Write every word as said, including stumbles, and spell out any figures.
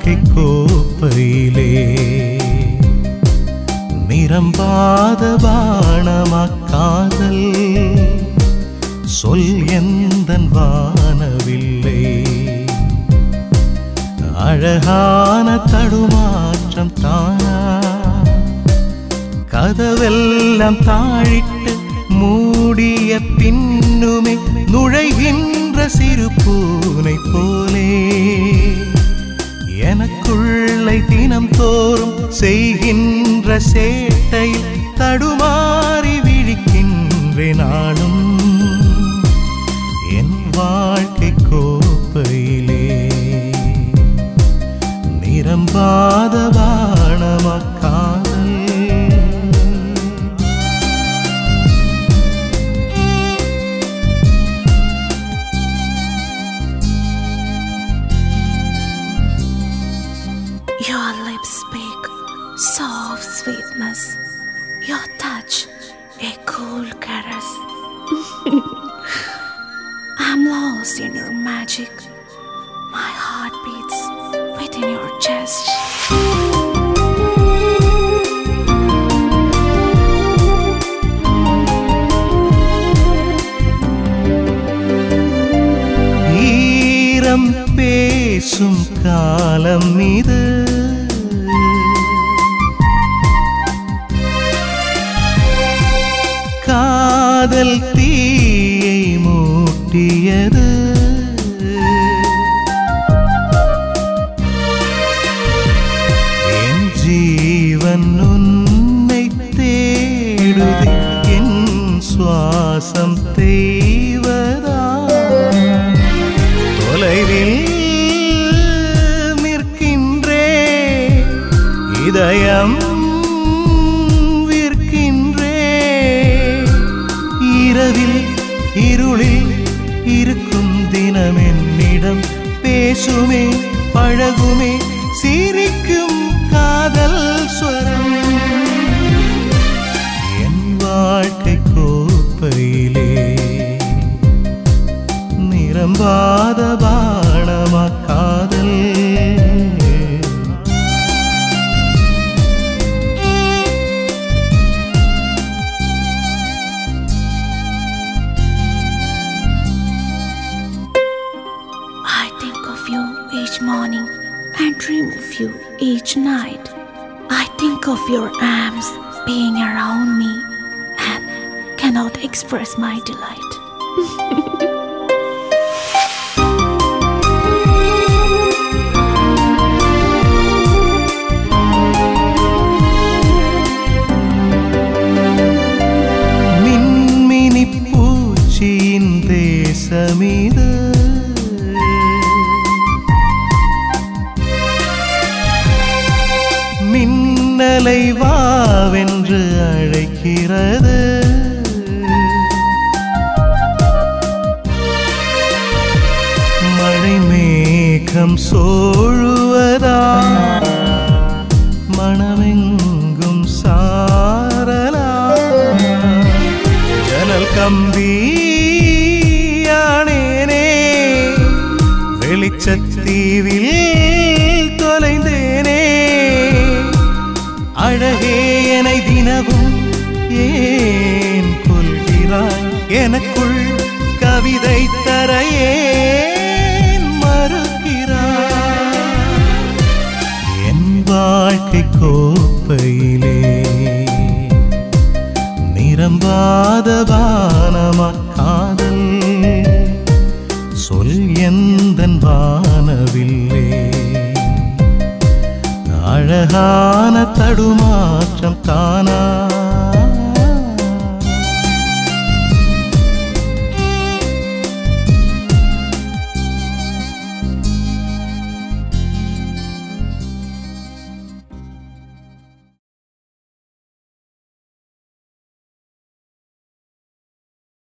வாழ்க்கை கோப்பையிலே நிரம்பாத பாணமாக்காதல் சொல் எந்தன் வானவில்லை அழகான தடுமாற்றம் தானா கதவெல்லாம் தாழிட்டு மூடிய பின்னுமே நுழைகின்ற சிறு பூனை போலே எனக்குள்ளே தினம் தோறும் செய்கின்ற சேட்டையில் தடுமாறி விழிக்கின்ற நாளும் என் வாழ்க்கை கோப்பையிலே நிரம்பாத பாணமாக்காதல் Your lips speak soft sweetness, your touch a cool caress. I'm lost in your magic, my heart beats within your chest. ஈரம் பேசும் காலம் இது காதல் தீயை மூட்டியது என் ஜீவன் உன்னை தேடுது என் சுவாசம் தேய்வதா தொலைவில் நிற்கின்றே இதயம் இரவில் இருளில் இருக்கும் தினம் என்னிடம் பேசுமே பழகுமே சிரிக்கும் காதல் ஸ்வரம் என் வாழ்க்கை கோப்பையிலே நிரம்பாத பாணமாக்காதல் each morning and dream of you each night. I think of your arms being around me and cannot express my delight. மின்மினி பூச்சியின் தேசமிது மின்னலை வாவென்று அழைக்கிறது மழை மேகம் சோழுவதா மனமெங்கும் சாரலா ஜன்னல் கம்பியானேனே வெளிச்சத்தீவில் தொலைந்தேனே அழகே என்னை தினமும் ஏன் கொள்கிறாய் எனக்குள் கவிதை தர ஏன் மறுக்கிறாய் என் வாழ்க்கை கோப்பையிலே நிரம்பாத பாணமாக்காதல் சொல் எந்தன் வானவில்லே அழகான தடுமாற்றம் தானா